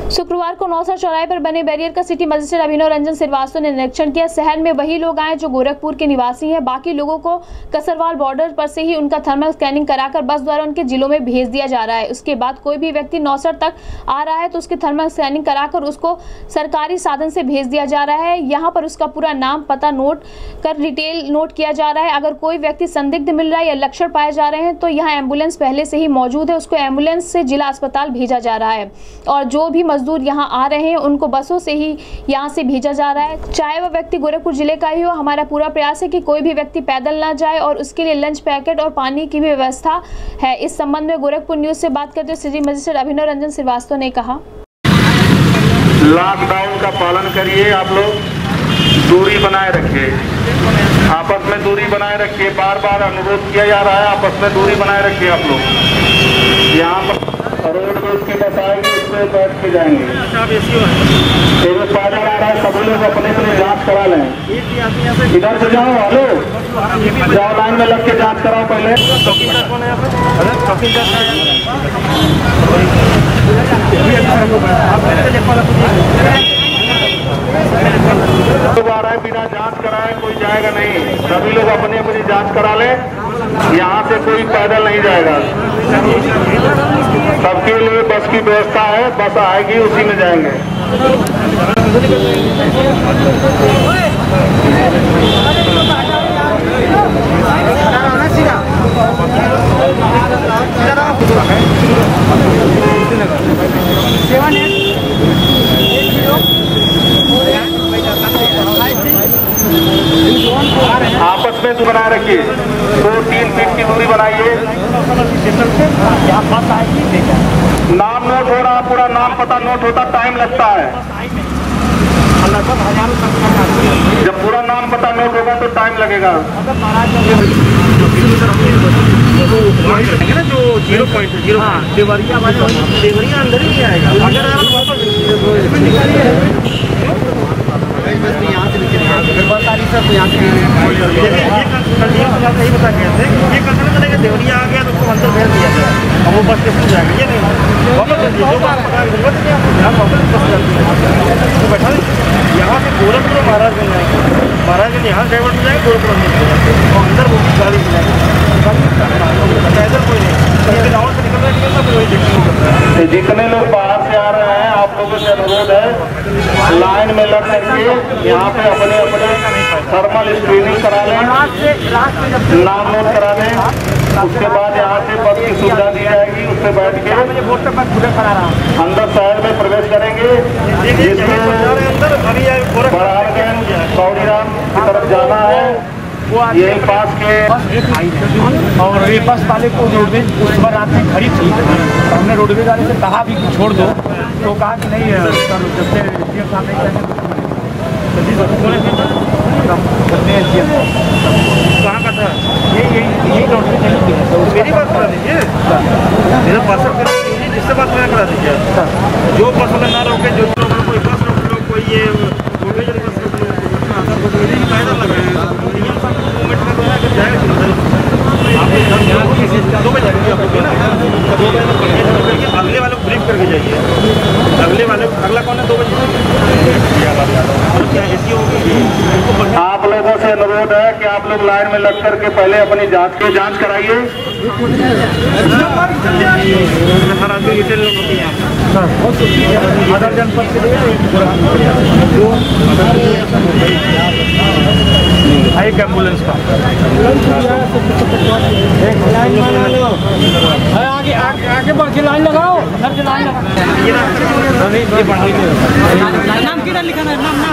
शुक्रवार को नौसर चौराहे पर बने बैरियर का सिटी मजिस्ट्रेट अभिनव रंजन श्रीवास्तव ने निरीक्षण किया। शहर में वही लोग आए जो गोरखपुर के निवासी हैं। बाकी लोगों को कसरवाल बॉर्डर पर से ही उनका थर्मल स्कैनिंग कराकर बस द्वारा उनके जिलों में भेज दिया जा रहा है। उसके बाद कोई भी व्यक्ति नौसर तक आ रहा है तो उसकी थर्मल स्कैनिंग कराकर उसको सरकारी साधन से भेज दिया जा रहा है। यहाँ पर उसका पूरा नाम पता नोट कर डिटेल नोट किया जा रहा है। अगर कोई व्यक्ति संदिग्ध मिल रहा है या लक्षण पाए जा रहे हैं तो यहाँ एम्बुलेंस पहले से ही मौजूद है, उसको एम्बुलेंस से जिला अस्पताल भेजा जा रहा है। और जो भी मजदूर यहाँ आ रहे हैं उनको बसों से ही यहाँ से भेजा जा रहा है, चाहे वह व्यक्ति गोरखपुर जिले का ही हो। हमारा पूरा प्रयास है कि कोई भी व्यक्ति पैदल ना जाए और उसके लिए लंच पैकेट और पानी की भी व्यवस्था है। इस संबंध में गोरखपुर न्यूज से बात करते हुए सिटी मजिस्ट्रेट अभिनव रंजन श्रीवास्तव ने कहा, लॉकडाउन का पालन करिए, आप लोग दूरी बनाए रखिए, आपस में दूरी बनाए रखिए। बार बार अनुरोध किया जा रहा है, आपस में दूरी बनाए रखिए। आप लोग यहाँ पर रोड में उसकी बस आएगी, उस पर बैठ के जाएंगे। तो पैदल आ रहा है, सभी लोग अपने अपने जांच करा लें। इधर से जाओ, हेलो जाओ, लाइन में लग के जांच कराओ पहले। लोग आ रहा है बिना जांच कराए कोई जाएगा नहीं। सभी लोग अपनी अपनी जांच करा ले। यहाँ से कोई पैदल नहीं जाएगा। सबके लिए बस की व्यवस्था है, बस आएगी उसी में जाएंगे। आपस में बनाए रखिए, 2-3 फीट की दूरी बनाइए। नाम नोट हो रहा, पूरा नाम पता नोट होता टाइम लगता है। जब पूरा नाम पता नोट होगा तो टाइम लगेगा। जो 0.0 देवरिया वाले देवरिया अंदर ही नहीं आएगा। यहाँ से यही बता गए थे, ये कंसर्न करेगा देवरिया आ गया तो उसको अंदर भेज दिया जाए और वो बस स्टेशन जाएगा। ये नहीं वापस जो बात पता है जरूरत नहीं, आपको यहाँ वापस बस जाती तो बैठा यहाँ से गोरखपुर महाराजगंज जाएंगे, महाराजगंज यहाँ डाइवर्ट हो जाएंगे, गोरखपुर और अंदर वो गाड़ी से जाएंगे। पैदल कोई नहीं, गाँव से निकल रहे हैं तो वही देखने। जितने लोग बाहर से आ रहे हैं आप लोगों से अनुरोध है, लाइन में लग करके यहाँ पे अपने अपने थर्मल स्क्रीनिंग करा लें, नाम नोट करा लें। उसके बाद यहाँ से बस की सुविधा दी जाएगी, उस पर बैठ के अंदर शहर में प्रवेश करेंगे। गौरीराम की तरफ जाना है, ये पास के और ये बस वाले को रोडवेज उस पर रात में खड़ी थी तो हमने रोडवेज वाले से कहा भी कि छोड़ दो, तो कहा कि नहीं जब से कहाँ का था यही रोडवेज मेरी बात करा दीजिए, मेरा पासवर्ड जिससे बात करा दीजिए। जो बस वाले ना रोके, जो कोई बस रोक लो, कोई ये रोडवेज वाली बस रोक लो, फायदा लगा अगले वाले को ब्रीफ करके जाइए। अगले वाले अगला कौन है? 2 बजे आप लोगों से अनुरोध है कि आप लोग लाइन में लग करके पहले अपनी जांच कराइए। हर आदमी डिटेल लोग होती है अदर जनपद के लिए एक एम्बुलेंस का एक लाइन बना लो, आगे आगे बढ़ के लाइन लगाओ, उधर से लाइन लगाओ। नाम किधर लिखा है? नाम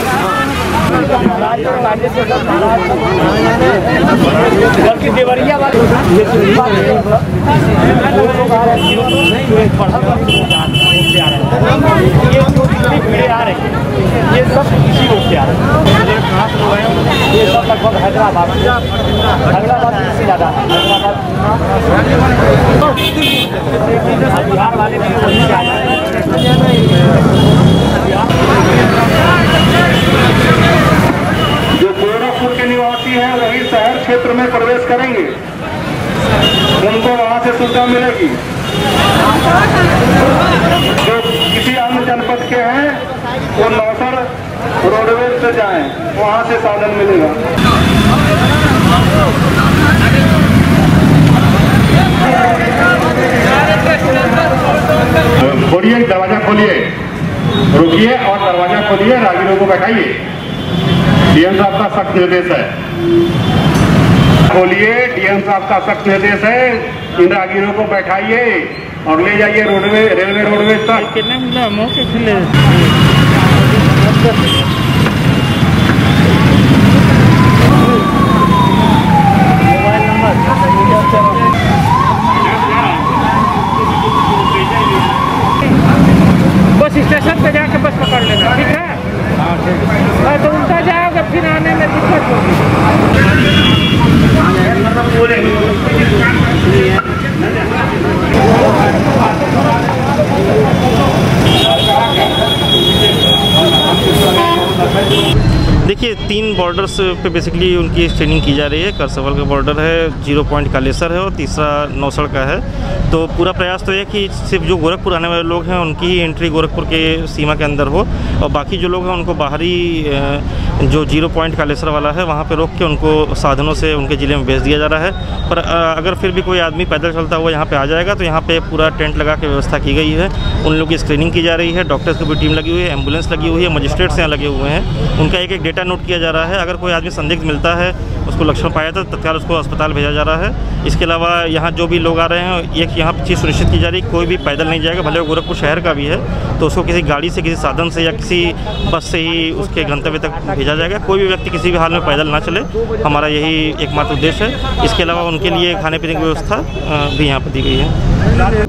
देवरिया वाले ये आ रहे हैं, ये सब इसी रोड से आ रहे हैं। कहाँ से लोग आए? ये सब लगभग हैदराबाद से ज़्यादा हैदराबाद बिहार वाले भी वहीं से आ रहे हैं। जो गोरखपुर के निवासी हैं वही शहर क्षेत्र में प्रवेश करेंगे, उनको वहाँ से सुविधा मिलेगी। जो किसी अन्य जनपद के हैं वो नौसर रोडवेज से जाएं, वहाँ से साधन मिलेगा। खोलिए, दरवाजा खोलिए, रुकिए और दरवाजा खोलिए, राहगीरों को बैठाइए। डीएम साहब का सख्त निर्देश है। खोलिए, डीएम साहब का सख्त निर्देश है। इन राहगीरों को बैठाइए और ले जाइए रेलवे रोडवेज तक। कितने मिला मौके से ले बस स्टेशन पे जाके बस पकड़ लेना, ठीक है? हाँ, तो उल्टा जाओगे फिर आने में दिक्कत होगी। देखिए, 3 बॉर्डर्स पे बेसिकली उनकी ट्रेनिंग की जा रही है। करसवल का बॉर्डर है, 0 पॉइंट कालेसर है और तीसरा नौसड़ का है। तो पूरा प्रयास तो है कि सिर्फ जो गोरखपुर आने वाले लोग हैं उनकी ही एंट्री गोरखपुर के सीमा के अंदर हो और बाकी जो लोग हैं उनको बाहरी जो 0 पॉइंट कालेसर वाला है वहाँ पे रोक के उनको साधनों से उनके ज़िले में भेज दिया जा रहा है। पर अगर फिर भी कोई आदमी पैदल चलता हुआ यहाँ पे आ जाएगा तो यहाँ पे पूरा टेंट लगा के व्यवस्था की गई है। उन लोगों की स्क्रीनिंग की जा रही है, डॉक्टर्स की भी टीम लगी हुई है, एम्बुलेंस लगी हुई है, मजिस्ट्रेट्स यहाँ लगे हुए हैं। उनका एक डेटा नोट किया जा रहा है। अगर कोई आदमी संदिग्ध मिलता है, उसको लक्षण पाया तो तत्काल उसको अस्पताल भेजा जा रहा है। इसके अलावा यहाँ जो भी लोग आ रहे हैं, एक यहाँ चीज़ सुनिश्चित की जा रही है, कोई भी पैदल नहीं जाएगा, भले वो गोरखपुर शहर का भी है तो उसको किसी गाड़ी से, किसी साधन से या किसी बस से ही उसके गंतव्य तक भेजा जाएगा। कोई भी व्यक्ति किसी भी हाल में पैदल ना चले, हमारा यही एकमात्र उद्देश्य है। इसके अलावा उनके लिए खाने पीने की व्यवस्था भी यहाँ पर दी गई है।